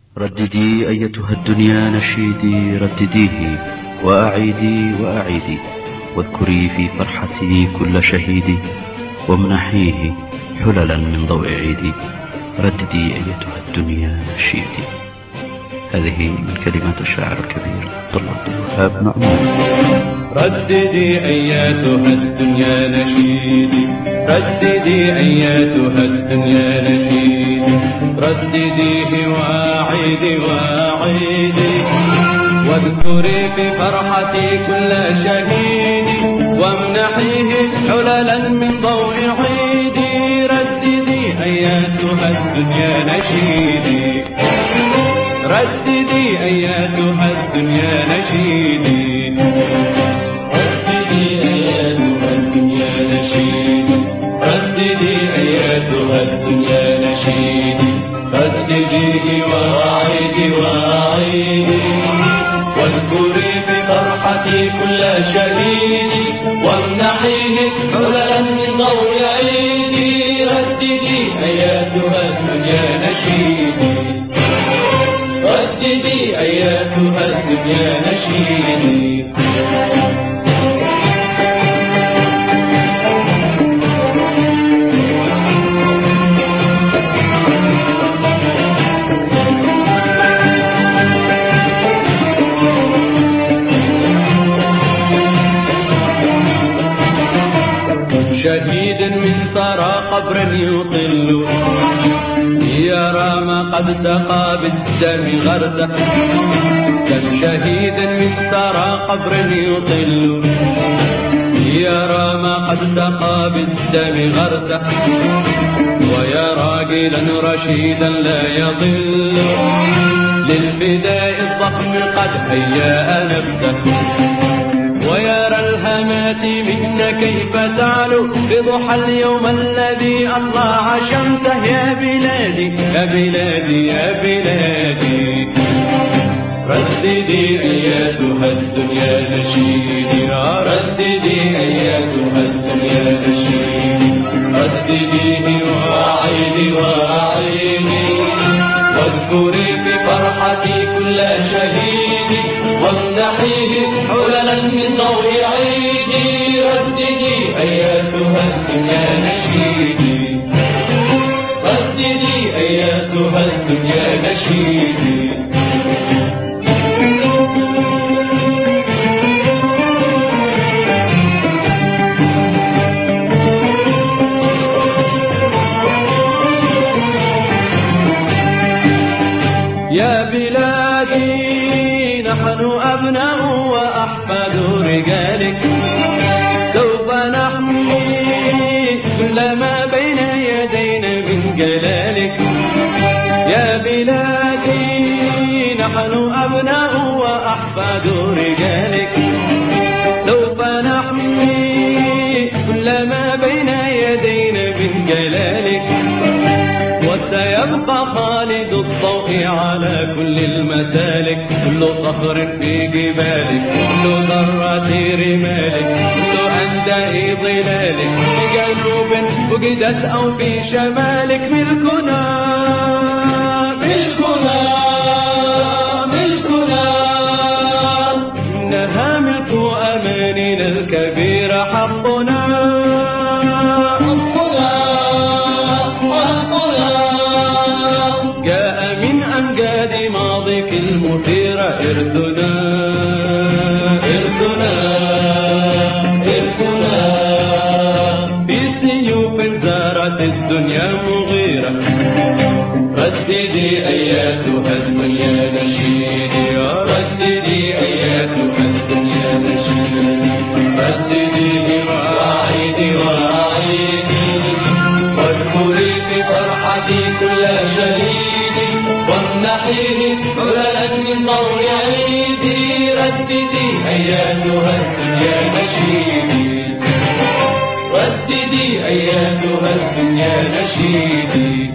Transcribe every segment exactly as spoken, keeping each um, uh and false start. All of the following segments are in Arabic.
رددي أيتها الدنيا نشيدي، ردديه وأعيدي وأعيدي، واذكري في فرحتي كل شهيدي، وامنحيه حللا من ضوء عيدي. رددي أيتها الدنيا نشيدي. هذه من كلمات الشاعر الكبير عبد الله بن الوهاب مأمون. رددي أيتها الدنيا نشيدي، رددي أيتها الدنيا نشيدي، ردديه وأعيدي وأعيدي، واذكري في فرحتي كل شهيدي، وامنحيه حللا من ضوء عيدي. رددي أيتها الدنيا نشيدي، رددي أيتها الدنيا نشيدي، رددي أيتها الدنيا نشيدي، رددي أيتها الدنيا نشيدي، ردديه وأعيدي وأعيدي، واذكري في فرحتي كل شهيدي، وامنحيه حللا من ضوء عيدي. رددي أيتها الدنيا نشيدي، رددي أيتها الدنيا نشيدي. شهيد من ثرى قبر يطل، يرى ما قد سقى بالدم غرزه. كم شهيد من ثرى قبر يطل، يرى ما قد سقى بالدم غرزه، ويا راجلا رشيدا لا يضل، للفداء الضخم قد هيأ نفسه، ويرى الهمات منا كيف تعلو بضحى اليوم الذي أطلع شمسه. يا بلادي يا بلادي يا بلادي، رددي أيتها الدنيا نشيدي، رددي أيتها الدنيا نشيدي، ردديه وأعيدي وأعيدي، واذكري في فرحتي كل شهيدي، وامنحيه حللا من ضوء عيدي. رددي أيتها الدنيا نشيدي، رددي أيتها الدنيا نشيدي. يا بلادي نحن أبناء وأحفاد رجالك، سوف نحمي كل ما بين يدينا من جلالك. يا بلادي نحن أبناء وأحفاد رجالك، سوف نحمي كل ما بين يدينا من جلالك، وسيبقى خالد الضوء على كل المسالك. كل صخر في جبالك، كل ذرة رمالك، كل أنداء ظلالك، في جنوب وجدت أو في شمالك. ملكنا ملكنا ملكنا، إنها ملك أماننا الكبير حقنا. المثيرة إرثنا إرثنا إرثنا، في سيوف زارت الدنيا مغيرة. رددي أيتها الدنيا نشيدي، رددي أيتها الدنيا نشيدي، رددي وأعيدي وأعيدي، واذكري في فرحتي كل شهيدي، وامنحيه حللا من ضوء عيدي. رددي أيتها الدنيا نشيدي، رددي أيتها الدنيا نشيدي.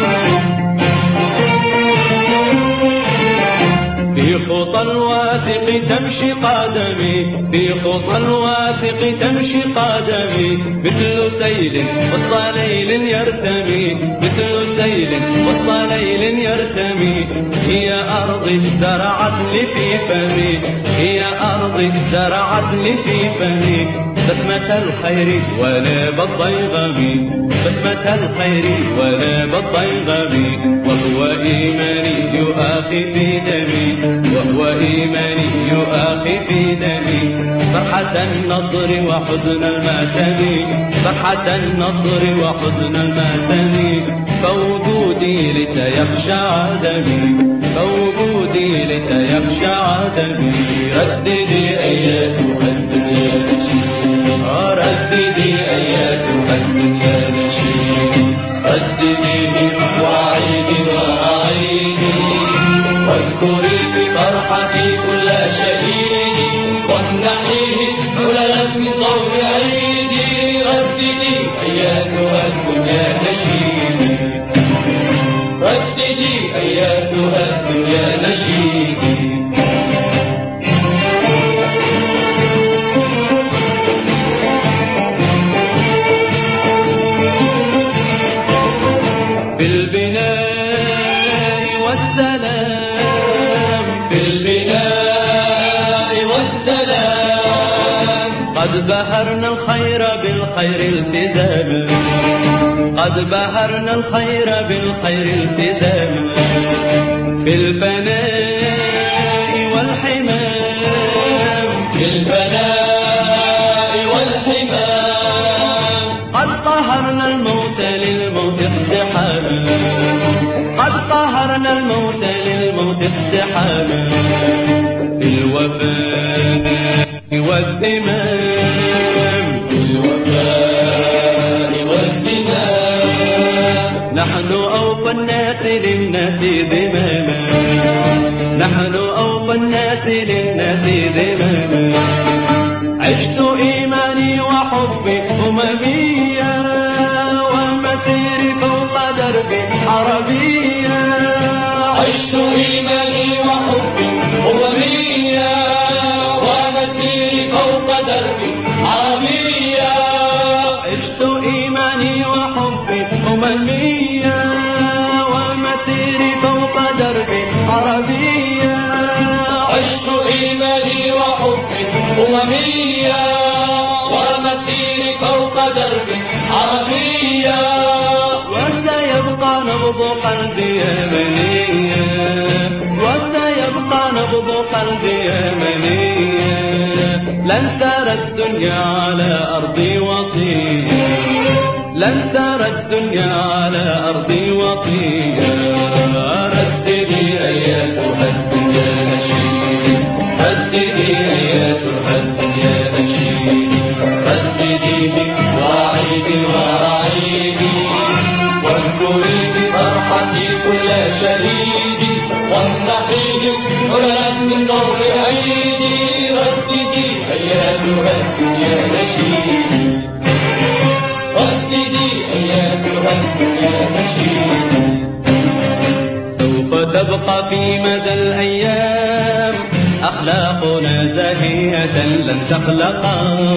في خطى الواثق الواثق تمشي قدمي، في خطى الواثق تمشي قدمي، مثل سيل وسط ليل يرتمي، مثل سيل وسط ليل يرتمي. هي أرض زرعت لي في فمي، هي أرض زرعت لي في فمي، بسمة الخير ولا بالضيغم، بسمة الخير ولا بالضيغم. وهو إيماني يؤخي في دمي، وهو إيماني يؤخي في دمي. فرحة النصر وحزن الماتم، فرحة النصر وحزن الماتم. فوجودي لتيخشع دمي، فوجودي لتيخشع دمي. رددي أياتها الدنيا نشيد، رددي أياتها الدنيا نشيد، رددي وعيدي وعيدي، واذكري بفرحتي كل شهيد، وامنحيه حللا من ضوء عيدي. رددي أياتها الدنيا نشيد، رددي أياتها الدنيا نشيد. في البناء والسلام، في البناء والسلام، قد بهرنا الخير بالخير التزاما، قد بهرنا الخير بالخير التزاما. في الفناء والحمام، في الفناء والحمام، قد قهرنا الموت للموت اقتحاما، قد قهرنا الموت للموت اقتحاما. في الوفاء والذمام، في الوفاء والذمام، نحن أوفى الناس للناس ذماما، نحن أوفى الناس للناس ذماما. عشت إيماني وحبي أمميا، ومسيري فوق دربي عربيا. عشت إيماني وحبي أمميا، ومسيري فوق دربي عربيا. عشت إيماني وحبي أمميا، ومسيري فوق دربي عربيا. عشت إيماني وحبي أمميا، ومسيري فوق دربي عربيا. وسيبقى نبض قلبي يمنيا، وسيبقى نبض قلبي يمنيا. لن ترى الدنيا على أرضي وصيا، لن ترى الدنيا على أرضي وصيا. رددي أياتها الدنيا نشيد، رددي أياتها الدنيا نشيد، رددي وعيدي وعيدي، واذكري بفرحتي كل شهيد، وامنحيه حللا من ضوء عيدي. رددي أياتها الدنيا نشيد، رددي أياتها الدنيا نشيد. سوف تبقى في مدى الأيام أخلاقنا زاهية لن تخلقا،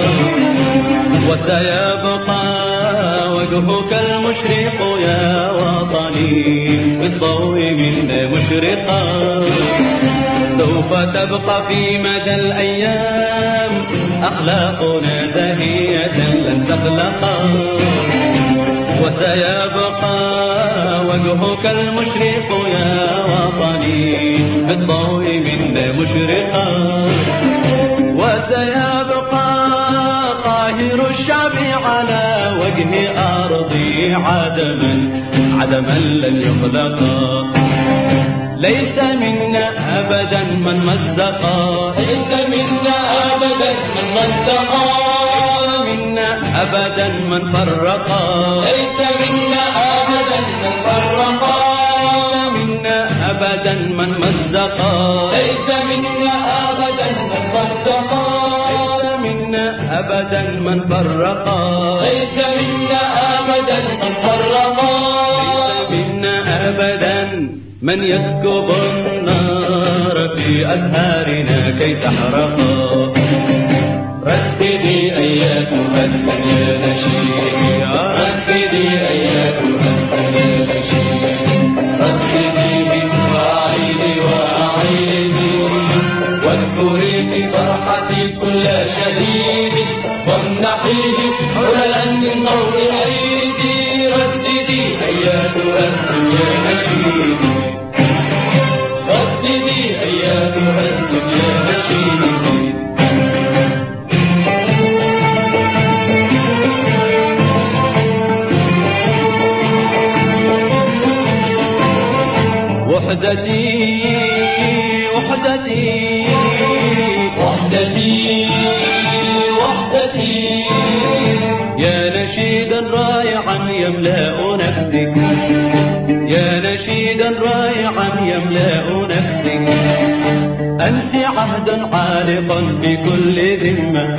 وسيبقى وجهك المشرق يا وطني بالضوء منا مشرقا. سوف تبقى في مدى الأيام أخلاقنا زاهية لن تخلقا، وسيبقى وجهك المشرق يا وطني بالضوء منا مشرقا. وسيبقى قاهر الشعب على وجه أرضي عدما، عدما لن يخلقا. ليس منا أبدا من مزقا، ليس منا أبدا من مزقا، منا أبدا من فرقا، ليس منا أبدا من فرقا، منا أبدا من مزقا، ليس منا أبدا من مزقا، ليس منا أبدا من فرقا، ليس منا أبدا من فرقا، ليس منا أبدا من يسكب النار النار في أزهارنا كي تحرقا. رددي أياتها الدنيا نشيدي، رددي أياتها الدنيا نشيدي، رددي وأعيدي وأعيدي، واذكري في فرحتي كل شهيد، وامنحيه حللا من نور عيدي. رددي أياتها الدنيا نشيدي، رددي أياتها الدنيا نشيدي. وحدتي وحدتي وحدتي وحدتي، يا نشيدا رائعا يملأ نفسك، يا نشيدا رائعا يملأ نفسك، أنت عهد عالق في كل ذمة.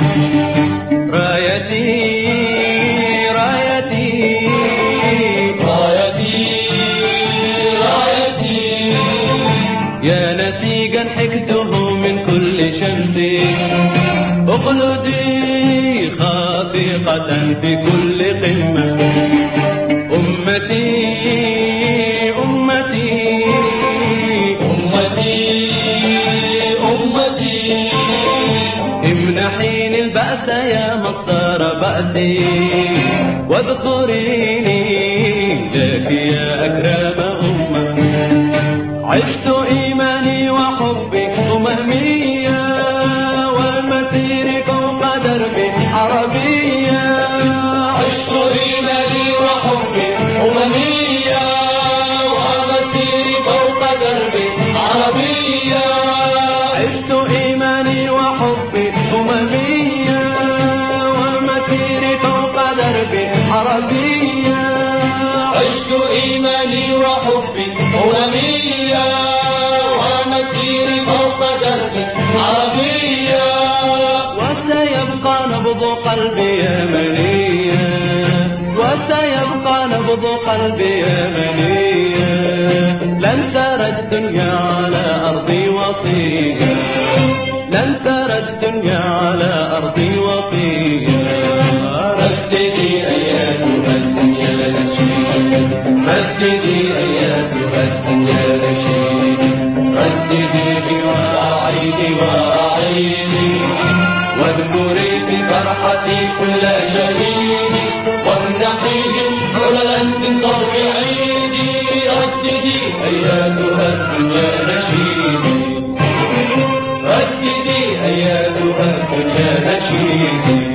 رايتي رايتي رايتي رايتي، يا نسيجا حكته من كل شمس، اخلدي خافقة في كل قمة. أمتي أمتي أمتي أمتي، امنحيني البأس يا مصدر بأسي، واذكريني لك يا أكرم أمة. عشت إيماني وحبي أممية، والمسير فوق دربي عربية. عشت إيماني وحبي أممية، والمسير فوق دربي عربية. عشت إيماني وحبي أممية، والمسير فوق دربي عربية. عشت إيماني وحبي أممية، ومسيري فوق دربي عربية. وسيبقى نبض قلبي يمنيا، وسيبقى نبض قلبي يمنيا. لن ترى الدنيا على أرضي وصية، لن ترى الدنيا على أرضي وصية. رددي أياتها الدنيا نشيدي، رددي أياتها الدنيا نشيدي، رددي وأعيدي وأعيدي، واذكري في فرحتي كل شهيد، وامنحيه حللا من ضوء عيدي. رددي أياتها الدنيا نشيدي، رددي أياتها الدنيا نشيدي.